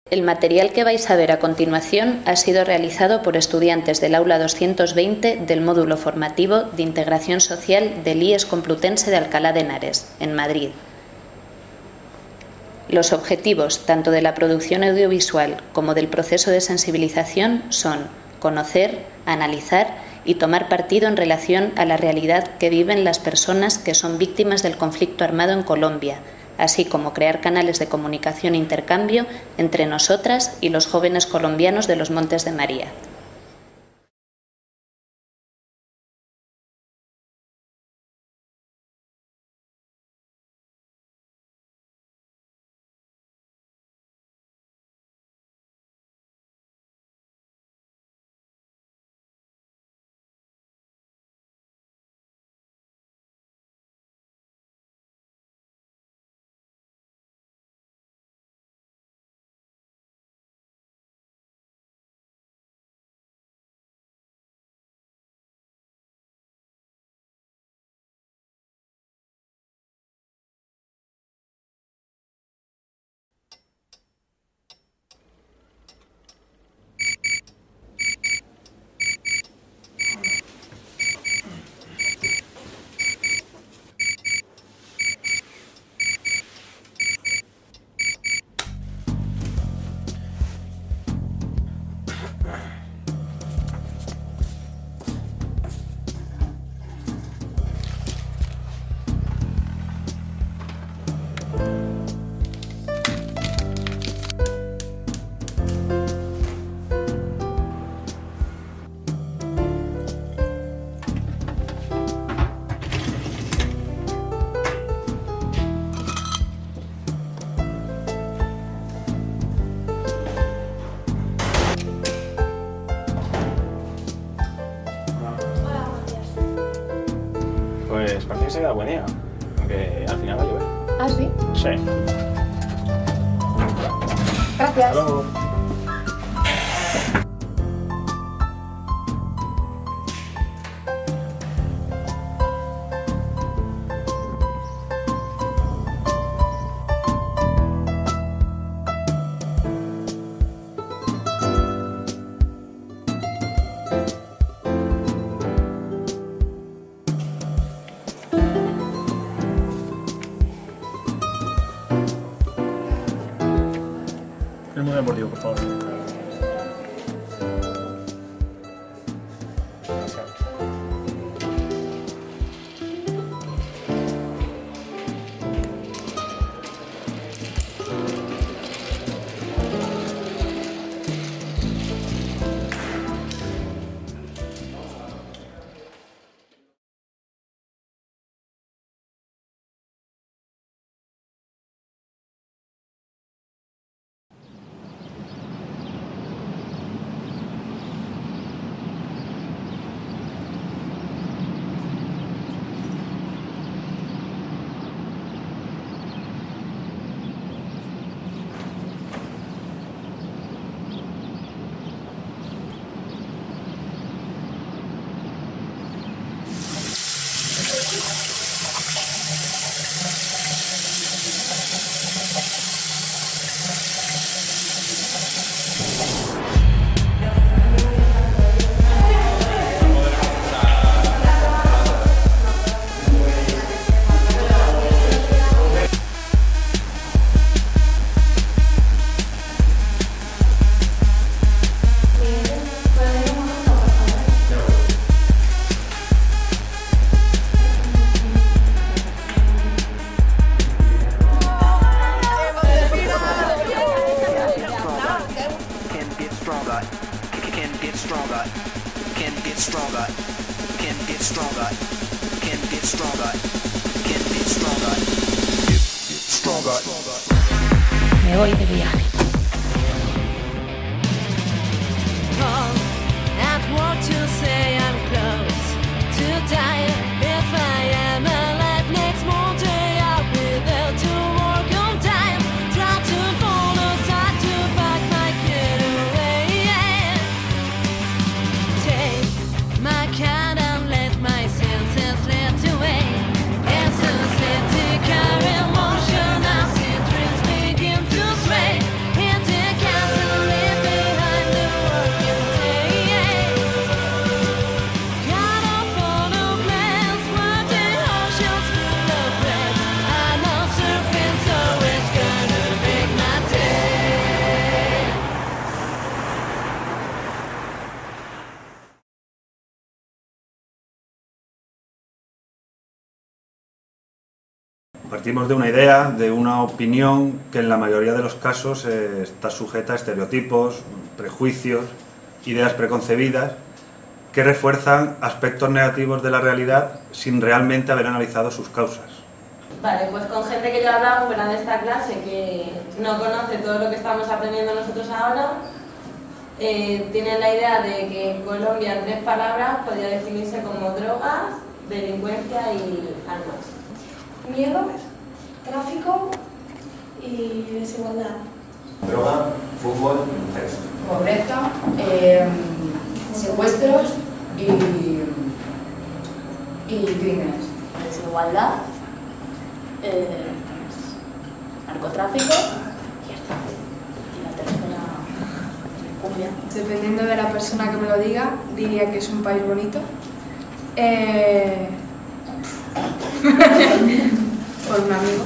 El material que vais a ver a continuación ha sido realizado por estudiantes del aula 220 del módulo formativo de Integración Social del IES Complutense de Alcalá de Henares, en Madrid. Los objetivos tanto de la producción audiovisual como del proceso de sensibilización son conocer, analizar y tomar partido en relación a la realidad que viven las personas que son víctimas del conflicto armado en Colombia, así como crear canales de comunicación e intercambio entre nosotras y los jóvenes colombianos de los Montes de María. Pues parece que sería buena idea, aunque al final va a llover. ¿Ah, sí? Sí. Gracias. Hasta luego. El mundo deportivo, por favor. Me voy de viaje. Emotion, I see dreams begin to sway into Partimos de una idea, de una opinión que en la mayoría de los casos está sujeta a estereotipos, prejuicios, ideas preconcebidas que refuerzan aspectos negativos de la realidad sin realmente haber analizado sus causas. Vale, pues con gente que yo he hablado fuera de esta clase que no conoce todo lo que estamos aprendiendo nosotros ahora, tienen la idea de que en Colombia en 3 palabras podría definirse como drogas, delincuencia y armas. Miedo, tráfico y desigualdad. Droga, fútbol, mujeres. Pobreza, secuestros y crímenes. Desigualdad, narcotráfico y la tercera, cumbia. Dependiendo de la persona que me lo diga, diría que es un país bonito. Por un amigo.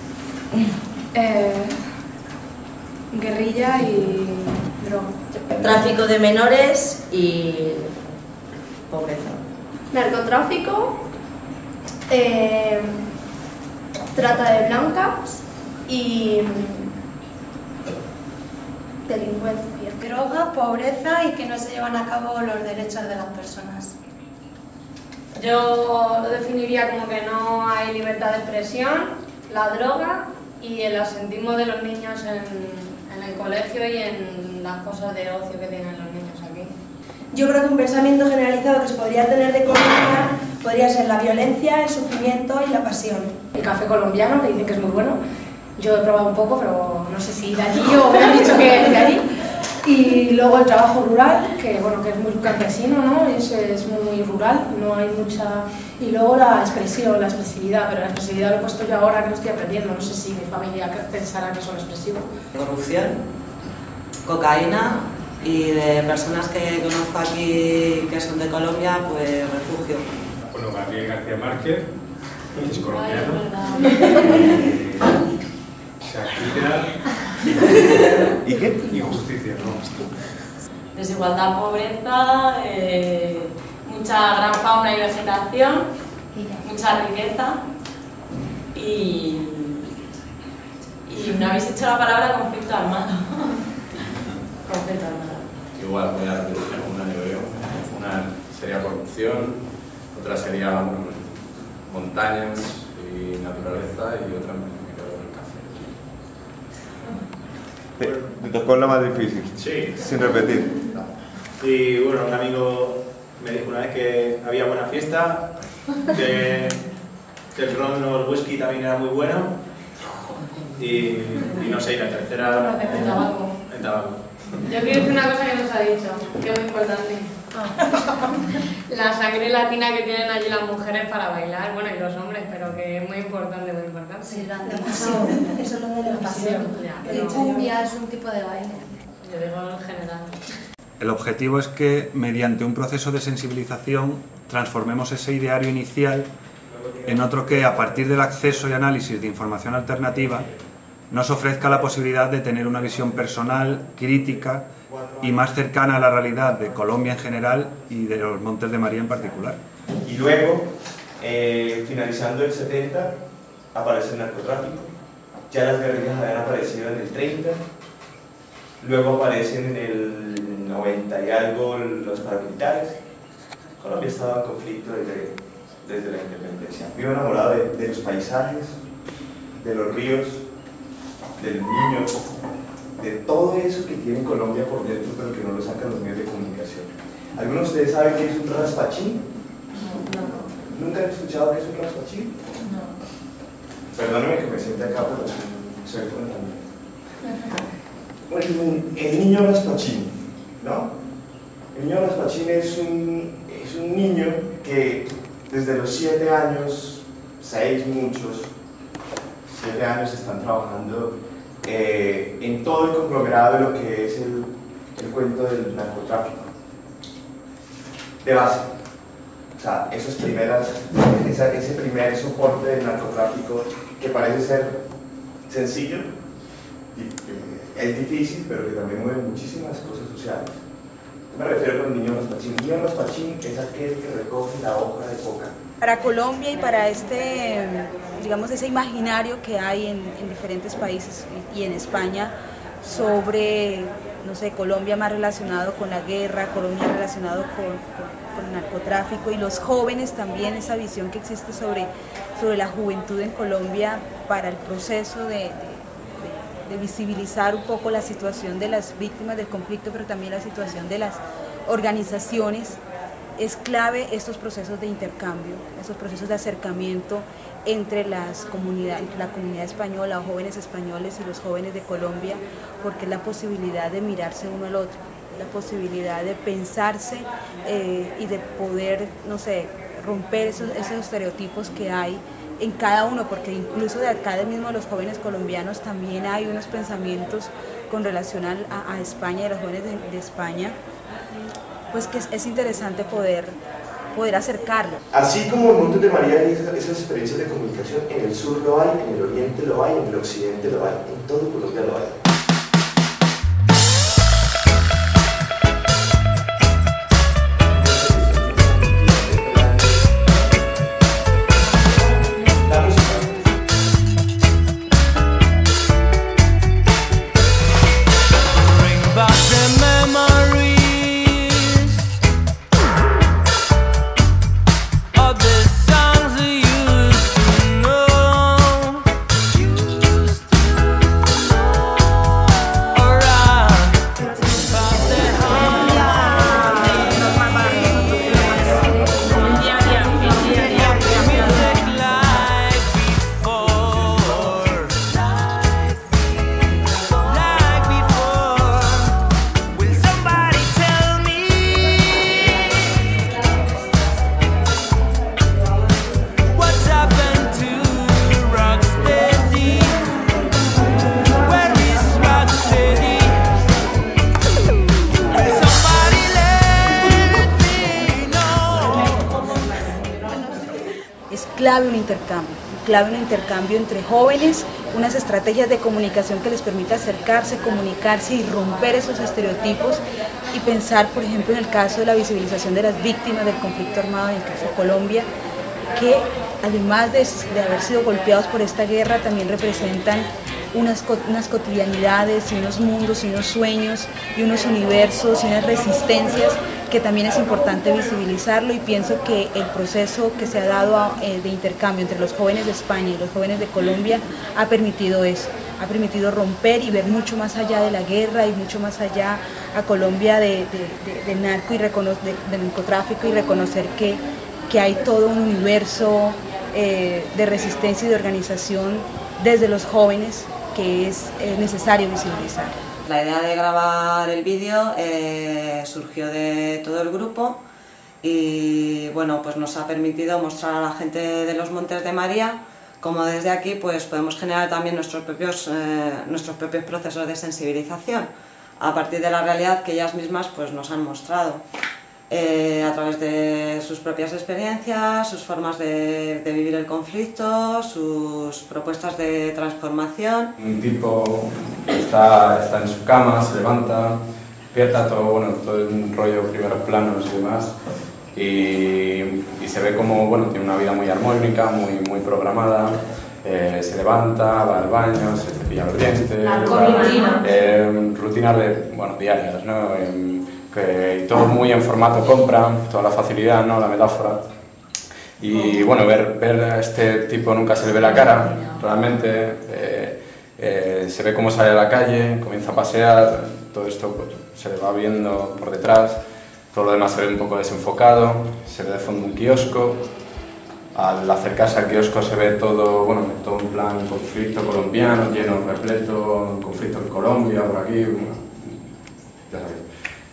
Guerrilla y droga. Tráfico de menores y pobreza. Narcotráfico, trata de blancas y delincuencia. Droga, pobreza y que no se llevan a cabo los derechos de las personas. Yo lo definiría como que no hay libertad de expresión, la droga y el asentismo de los niños en el colegio y en las cosas de ocio que tienen los niños aquí. Yo creo que un pensamiento generalizado que se podría tener de Colombia podría ser la violencia, el sufrimiento y la pasión. El café colombiano, que dicen que es muy bueno. Yo he probado un poco, pero no sé si de allí o me han dicho que es de allí. Y luego el trabajo rural, que bueno, que es muy campesino, ¿no? Es muy rural, no hay mucha... Y luego la expresión, la expresividad, pero la expresividad lo he puesto yo ahora que lo estoy aprendiendo, no sé si mi familia pensará que son expresivos. Corrupción, cocaína y de personas que conozco aquí que son de Colombia, pues refugio. Bueno, Gabriel García Márquez, que es colombiano. Shakira. ¿Y qué? Injusticia, ¿no? Desigualdad, pobreza, mucha gran fauna y vegetación, mucha riqueza y no habéis hecho la palabra conflicto armado. Conflicto armado. Igual, voy a decir una yo veo. Una sería corrupción, otra sería montañas y naturaleza y otra me quedo con el café. Te tocó lo más difícil. Sí. Sin repetir. Y bueno, un amigo me dijo una vez que había buena fiesta, que el ron o el whisky también era muy bueno y no sé, y la tercera... El tabaco. El tabaco. Yo quiero decir una cosa que nos ha dicho, que es muy importante. La sangre latina que tienen allí las mujeres para bailar, bueno, y los hombres, pero que es muy importante, muy importante. Sí, la pasión. Eso es lo de la pasión. El cumbia es un tipo de baile. Yo digo en general. El objetivo es que, mediante un proceso de sensibilización, transformemos ese ideario inicial en otro que, a partir del acceso y análisis de información alternativa, nos ofrezca la posibilidad de tener una visión personal, crítica y más cercana a la realidad de Colombia en general y de los Montes de María en particular. Y luego, finalizando el 70, aparece el narcotráfico. Ya las guerrillas habían aparecido en el 30, luego aparecen en el 90 y algo los paramilitares. Colombia estaba en conflicto desde la independencia. Vivo enamorado de los paisajes, de los ríos, del niño, de todo eso que tiene Colombia por dentro, pero que no lo sacan los medios de comunicación. ¿Algunos de ustedes saben qué es un raspachín? No. ¿Nunca han escuchado qué es un raspachín? No. Perdónenme que me siente acá, pero soy bueno también. Bueno, el niño raspachín, ¿no? El niño raspachín es un niño que desde los 7 años, 6 muchos, 7 años están trabajando en todo el conglomerado de lo que es el cuento del narcotráfico. De base. O sea, ese primer soporte del narcotráfico que parece ser sencillo, es difícil, pero que también mueve muchísimas cosas sociales. Me refiero con el niño raspachín. El niño raspachín es aquel que recoge la hoja de coca. Para Colombia y para digamos, ese imaginario que hay en diferentes países y en España sobre, no sé, Colombia más relacionado con la guerra, Colombia relacionado con el narcotráfico y los jóvenes también, esa visión que existe sobre la juventud en Colombia para el proceso de visibilizar un poco la situación de las víctimas del conflicto, pero también la situación de las organizaciones. Es clave estos procesos de intercambio, estos procesos de acercamiento entre la comunidad española, los jóvenes españoles y los jóvenes de Colombia, porque es la posibilidad de mirarse uno al otro, la posibilidad de pensarse y de poder, no sé, romper esos estereotipos que hay en cada uno, porque incluso de acá mismo los jóvenes colombianos también hay unos pensamientos con relación a España y a los jóvenes de España, pues que es interesante poder acercarlo. Así como en Montes de María hay esas experiencias de comunicación, en el sur lo hay, en el oriente lo hay, en el occidente lo hay, en todo Colombia lo hay. Clave un intercambio entre jóvenes, unas estrategias de comunicación que les permita acercarse, comunicarse y romper esos estereotipos y pensar, por ejemplo, en el caso de la visibilización de las víctimas del conflicto armado, en el caso de Colombia, que además de haber sido golpeados por esta guerra, también representan unas cotidianidades y unos mundos y unos sueños y unos universos y unas resistencias que también es importante visibilizarlo, y pienso que el proceso que se ha dado de intercambio entre los jóvenes de España y los jóvenes de Colombia ha permitido eso, ha permitido romper y ver mucho más allá de la guerra y mucho más allá a Colombia de narcotráfico, y reconocer que hay todo un universo de resistencia y de organización desde los jóvenes que es necesario visibilizar. La idea de grabar el vídeo surgió de todo el grupo y bueno, pues nos ha permitido mostrar a la gente de los Montes de María cómo desde aquí pues podemos generar también nuestros propios procesos de sensibilización a partir de la realidad que ellas mismas pues nos han mostrado. A través de sus propias experiencias, sus formas de vivir el conflicto, sus propuestas de transformación. Un tipo está en su cama, se levanta, despierta, todo el rollo primeros planos y demás, y se ve como tiene una vida muy armónica, muy programada. Se levanta, va al baño, se cepilla los dientes, rutinas diarias, ¿no? Y todo muy en formato compra, toda la facilidad, ¿no? La metáfora. Y ver a este tipo nunca se le ve la cara, realmente. Se ve cómo sale a la calle, comienza a pasear, todo esto pues, se le va viendo por detrás, todo lo demás se ve un poco desenfocado, se ve de fondo un kiosco. Al acercarse al kiosco se ve todo, todo en plan conflicto colombiano, lleno, repleto, conflicto en Colombia, por aquí, ya sabéis.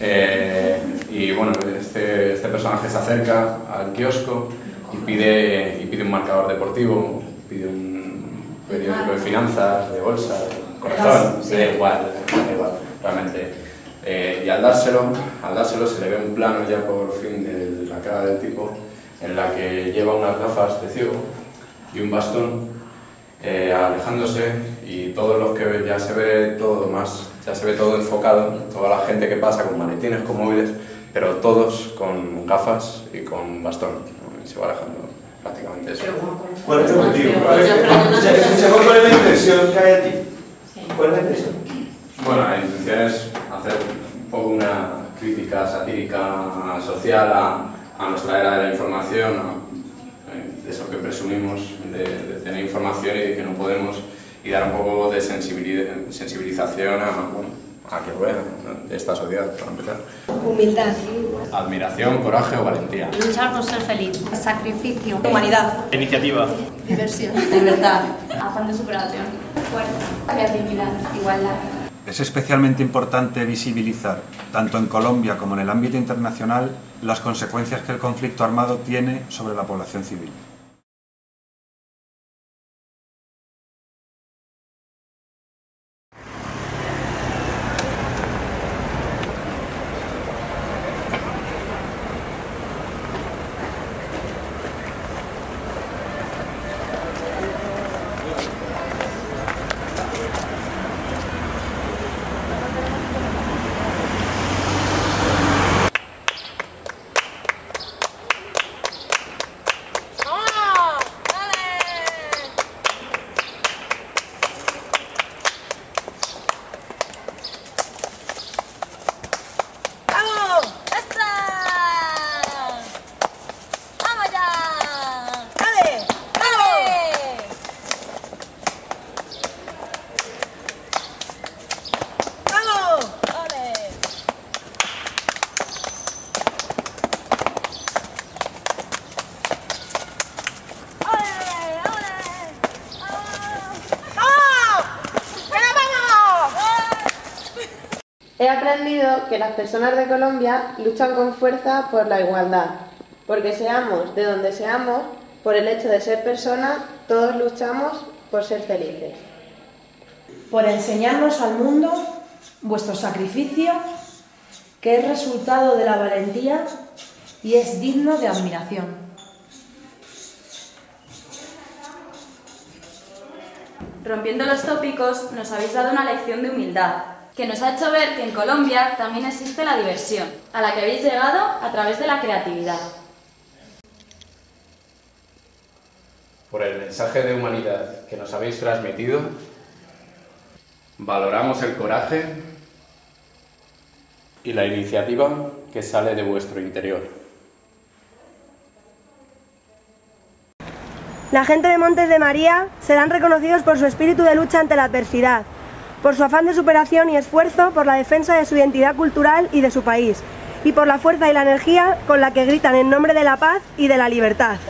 Este personaje se acerca al kiosco y pide un marcador deportivo, pide un periódico de finanzas, de bolsa, de corazón, da igual, realmente. Y al dárselo se le ve un plano ya por fin de la cara del tipo, en la que lleva unas gafas de ciego y un bastón, alejándose, y todos los que ya se ve todo enfocado, toda la gente que pasa con maletines, con móviles, pero todos con gafas y con bastón, ¿no? Y se va alejando prácticamente eso. ¿Cuál es el objetivo? ¿Cuál es la intención que hay aquí? ¿Cuál es la intención? Bueno, la intención es hacer un poco una crítica satírica social a nuestra era de la información, de eso que presumimos de tener información y de que no podemos, y dar un poco de sensibilización a que lo vean, ¿no? De esta sociedad, para empezar. Humildad. Admiración, coraje o valentía. Luchar por ser feliz. Sacrificio. Humanidad. Iniciativa. Diversión. Libertad. Afán de superación. Fuerza. Creatividad. Igualdad. Es especialmente importante visibilizar, tanto en Colombia como en el ámbito internacional, las consecuencias que el conflicto armado tiene sobre la población civil. He aprendido que las personas de Colombia luchan con fuerza por la igualdad, porque seamos de donde seamos, por el hecho de ser personas, todos luchamos por ser felices. Por enseñarnos al mundo vuestro sacrificio, que es resultado de la valentía y es digno de admiración. Rompiendo los tópicos, nos habéis dado una lección de humildad, que nos ha hecho ver que en Colombia también existe la diversión, a la que habéis llegado a través de la creatividad. Por el mensaje de humanidad que nos habéis transmitido, valoramos el coraje y la iniciativa que sale de vuestro interior. La gente de Montes de María serán reconocidos por su espíritu de lucha ante la adversidad, por su afán de superación y esfuerzo por la defensa de su identidad cultural y de su país, y por la fuerza y la energía con la que gritan en nombre de la paz y de la libertad.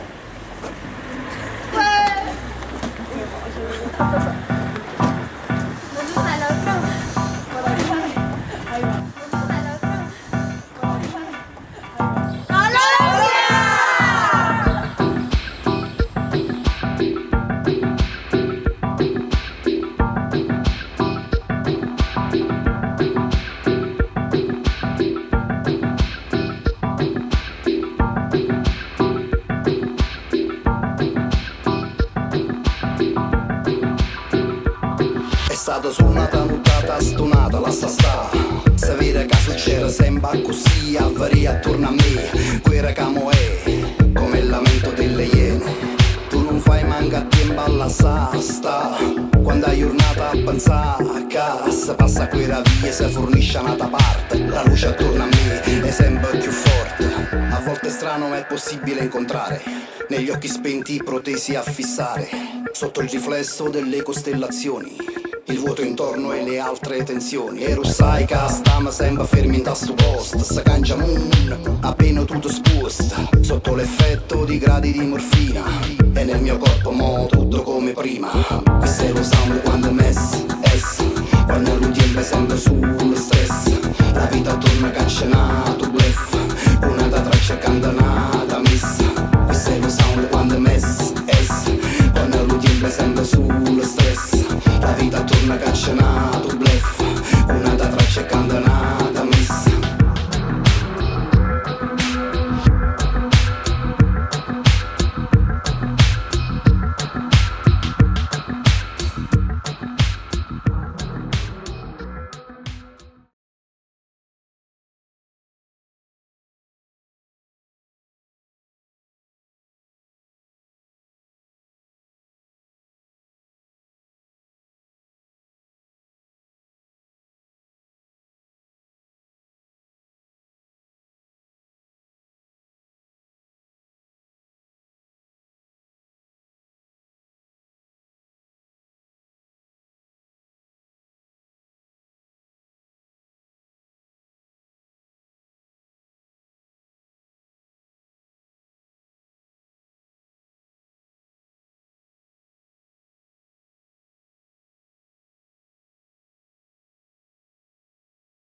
Stato suonata, nuttata, stonata, lascia sta. Se vede che succede sembra così, avvaria attorno a me. Quella che mo è, come il lamento delle iene. Tu non fai manca tempo alla sasta. Quando hai giornata a pensare che se passa quella via, se fornisce un'altra parte. La luce attorno a me è sempre più forte. A volte è strano ma è possibile incontrare. Negli occhi spenti protesi a fissare. Sotto il riflesso delle costellazioni. Il vuoto intorno e le altre tensioni. E sai che stiamo sempre fermi in tasto posto. Se cangia moon, appena tutto sposta. Sotto l'effetto di gradi di morfina. E nel mio corpo mo tutto come prima. Questo è lo sound quando messo es. Quando il tempo è sempre sullo stress. La vita torna cancellata.